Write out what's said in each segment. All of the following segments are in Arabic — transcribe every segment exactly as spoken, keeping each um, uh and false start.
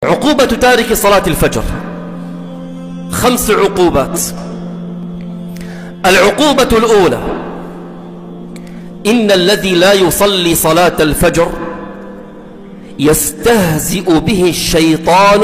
عقوبة تارك صلاة الفجر خمس عقوبات. العقوبة الأولى: إن الذي لا يصلي صلاة الفجر يستهزئ به الشيطان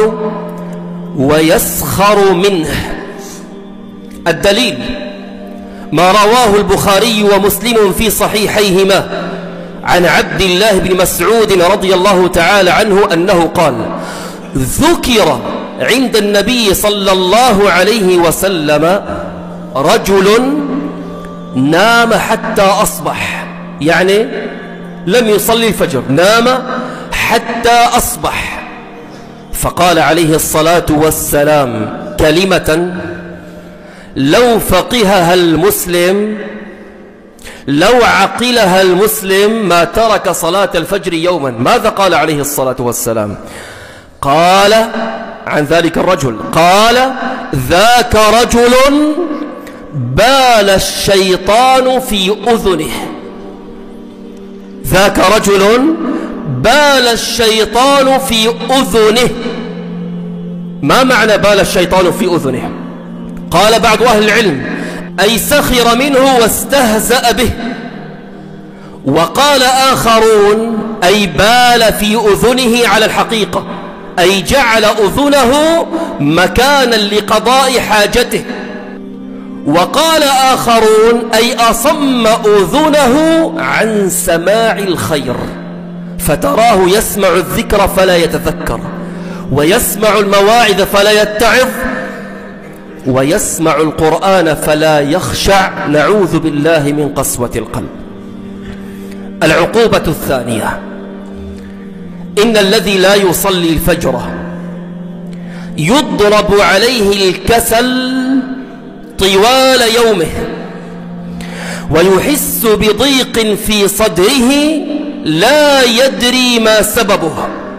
ويسخر منه. الدليل ما رواه البخاري ومسلم في صحيحيهما عن عبد الله بن مسعود رضي الله تعالى عنه أنه قال: ذكر عند النبي صلى الله عليه وسلم رجل نام حتى أصبح، يعني لم يصلي الفجر، نام حتى أصبح، فقال عليه الصلاة والسلام كلمة لو فقهها المسلم، لو عقلها المسلم ما ترك صلاة الفجر يوما. ماذا قال عليه الصلاة والسلام؟ قال عن ذلك الرجل، قال: ذاك رجل بال الشيطان في أذنه. ذاك رجل بال الشيطان في أذنه. ما معنى بال الشيطان في أذنه؟ قال بعض أهل العلم: أي سخر منه واستهزأ به. وقال آخرون: أي بال في أذنه على الحقيقة، أي جعل أذنه مكانا لقضاء حاجته. وقال آخرون: أي أصم أذنه عن سماع الخير، فتراه يسمع الذكر فلا يتذكر، ويسمع المواعظ فلا يتعظ، ويسمع القرآن فلا يخشع، نعوذ بالله من قسوة القلب. العقوبة الثانية: إن الذي لا يصلي الفجر يضرب عليه الكسل طوال يومه، ويحس بضيق في صدره لا يدري ما سببه.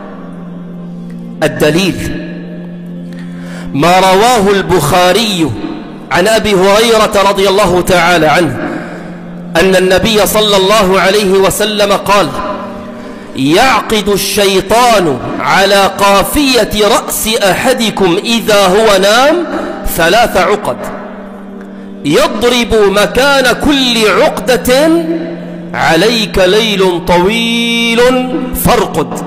الدليل ما رواه البخاري عن أبي هريرة رضي الله تعالى عنه أن النبي صلى الله عليه وسلم قال: يعقد الشيطان على قافية رأس أحدكم إذا هو نام ثلاث عقد، يضرب مكان كل عقدة: عليك ليل طويل فارقد.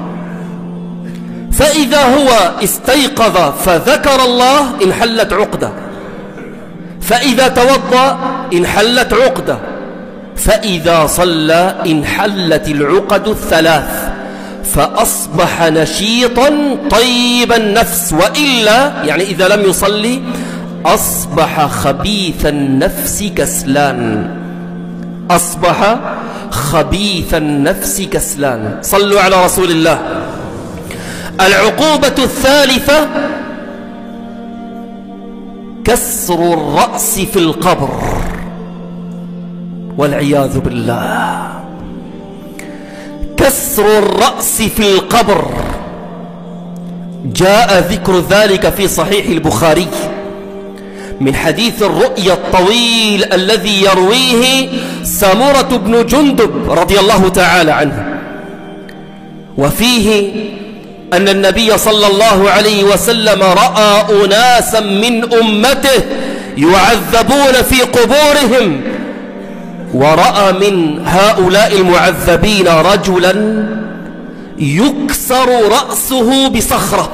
فإذا هو استيقظ فذكر الله انحلت عقدة، فإذا توضأ انحلت عقدة، فإذا صلى انحلت العقد الثلاث، فأصبح نشيطا طيب النفس. وإلا يعني إذا لم يصلي أصبح خبيث النفس كسلان، أصبح خبيث النفس كسلان. صلوا على رسول الله. العقوبة الثالثة: كسر الرأس في القبر، والعياذ بالله. كسر الرأس في القبر جاء ذكر ذلك في صحيح البخاري من حديث الرؤيا الطويل الذي يرويه سمرة بن جندب رضي الله تعالى عنه، وفيه أن النبي صلى الله عليه وسلم رأى أناسا من أمته يعذبون في قبورهم، ورأى من هؤلاء المعذبين رجلا يكسر رأسه بصخرة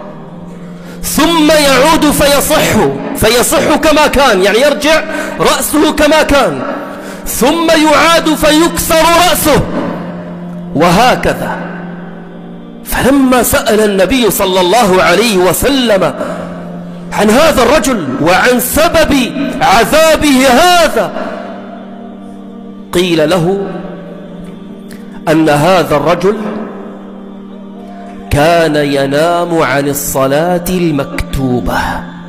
ثم يعود فيصح فيصح كما كان، يعني يرجع رأسه كما كان، ثم يعاد فيكسر رأسه، وهكذا. فلما سأل النبي صلى الله عليه وسلم عن هذا الرجل وعن سبب عذابه هذا، قيل له أن هذا الرجل كان ينام عن الصلاة المكتوبة،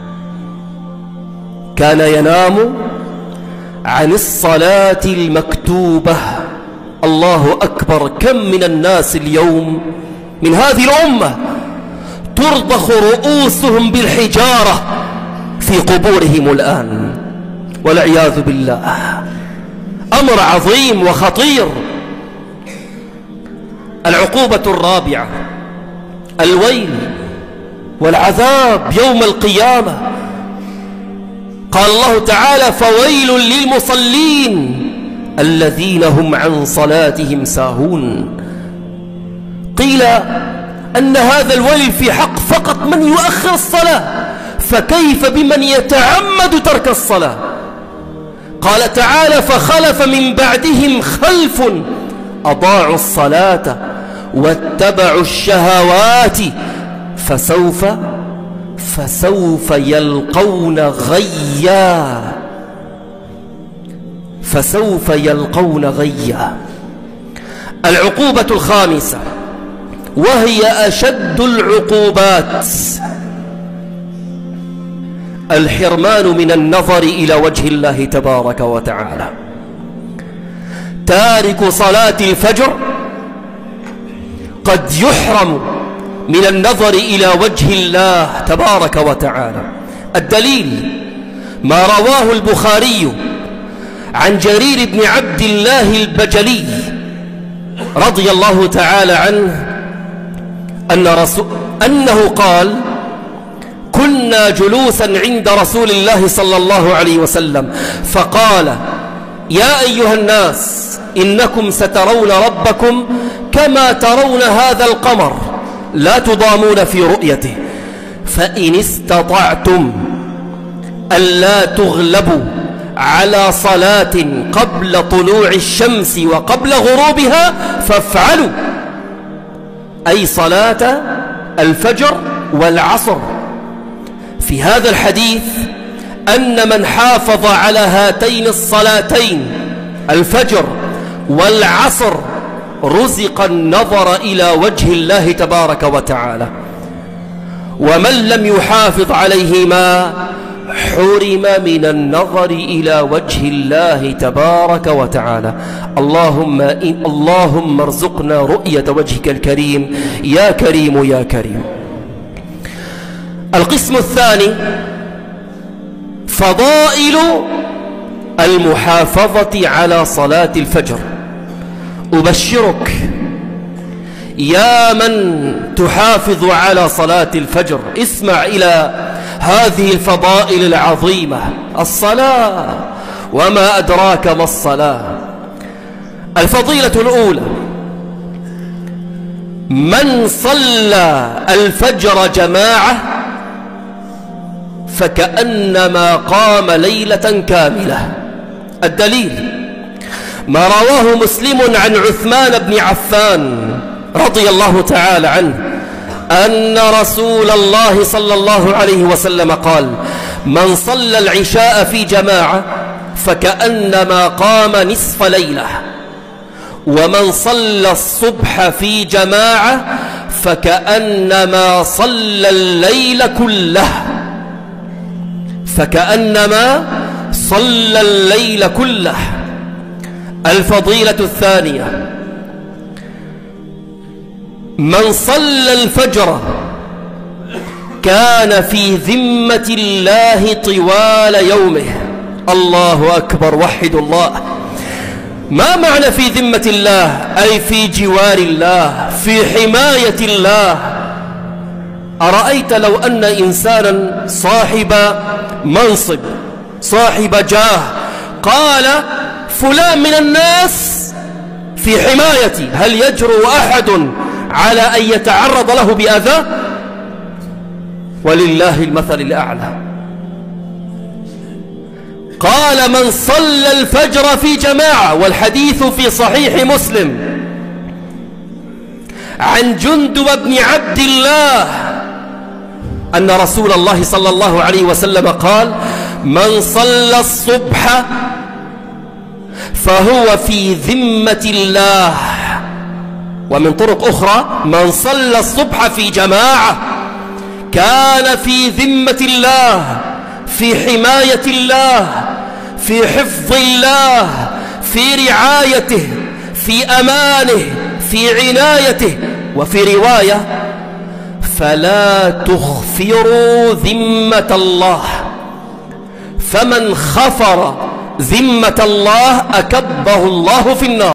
كان ينام عن الصلاة المكتوبة. الله أكبر، كم من الناس اليوم من هذه الأمة ترضخ رؤوسهم بالحجارة في قبورهم الآن، والعياذ بالله. أمر عظيم وخطير. العقوبة الرابعة: الويل والعذاب يوم القيامة. قال الله تعالى: فويل للمصلين الذين هم عن صلاتهم ساهون. قيل أن هذا الويل في حق فقط من يؤخر الصلاة، فكيف بمن يتعمد ترك الصلاة؟ قال تعالى: فخلف من بعدهم خلف أضاعوا الصلاة واتبعوا الشهوات فسوف فسوف يلقون غيا فسوف يلقون غيا. العقوبة الخامسة وهي أشد العقوبات: الحرمان من النظر إلى وجه الله تبارك وتعالى. تارك صلاة الفجر قد يحرم من النظر إلى وجه الله تبارك وتعالى. الدليل ما رواه البخاري عن جرير بن عبد الله البجلي رضي الله تعالى عنه أن رسول أنه قال: كنا جلوسا عند رسول الله صلى الله عليه وسلم فقال: يا أيها الناس إنكم سترون ربكم كما ترون هذا القمر لا تضامون في رؤيته، فإن استطعتم ألا تغلبوا على صلاة قبل طلوع الشمس وقبل غروبها فافعلوا، أي صلاة الفجر والعصر. في هذا الحديث أن من حافظ على هاتين الصلاتين الفجر والعصر رزق النظر إلى وجه الله تبارك وتعالى، ومن لم يحافظ عليهما حرم من النظر إلى وجه الله تبارك وتعالى. اللهم إن اللهم ارزقنا رؤية وجهك الكريم يا كريم يا كريم. القسم الثاني فضائل المحافظة على صلاة الفجر. أبشرك يا من تحافظ على صلاة الفجر، اسمع إلى هذه الفضائل العظيمة. الصلاة، وما أدراك ما الصلاة. الفضيلة الأولى: من صلى الفجر جماعة فكأنما قام ليلة كاملة. الدليل ما رواه مسلم عن عثمان بن عفان رضي الله تعالى عنه أن رسول الله صلى الله عليه وسلم قال: من صلى العشاء في جماعة فكأنما قام نصف ليلة، ومن صلى الصبح في جماعة فكأنما صلى الليل كله فكأنما صلى الليل كله. الفضيلة الثانية: من صلى الفجر كان في ذمة الله طوال يومه. الله أكبر، وحد الله. ما معنى في ذمة الله؟ أي في جوار الله، في حماية الله. أرأيت لو أن إنسانا صاحب منصب صاحب جاه قال: فلان من الناس في حمايتي، هل يجرؤ أحد على أن يتعرض له بأذى؟ ولله المثل الأعلى. قال: من صلى الفجر في جماعة، والحديث في صحيح مسلم عن جندب بن عبد الله أن رسول الله صلى الله عليه وسلم قال: من صلى الصبح فهو في ذمة الله. ومن طرق أخرى: من صلى الصبح في جماعة كان في ذمة الله، في حماية الله، في حفظ الله، في رعايته، في أمانه، في عنايته. وفي رواية: فلا تخفروا ذمة الله، فمن خفر ذمة الله أكبه الله في النار.